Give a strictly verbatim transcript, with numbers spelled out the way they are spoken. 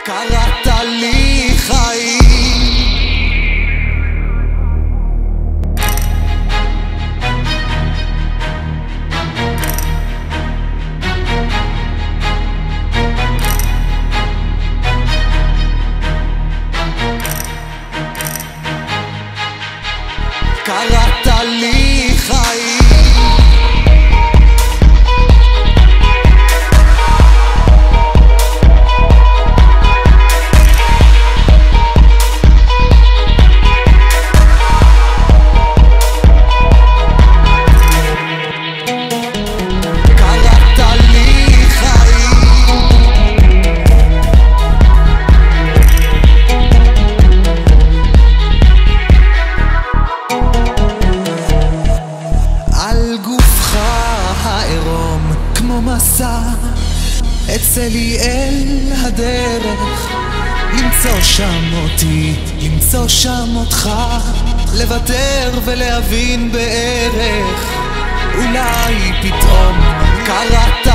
קראת לי חיים, קראת לי חיים, כמו מסע אצל אל הדרך, למצוא שם אותי, למצוא שם אותך, לוותר ולהבין בערך, אולי פתאום קראת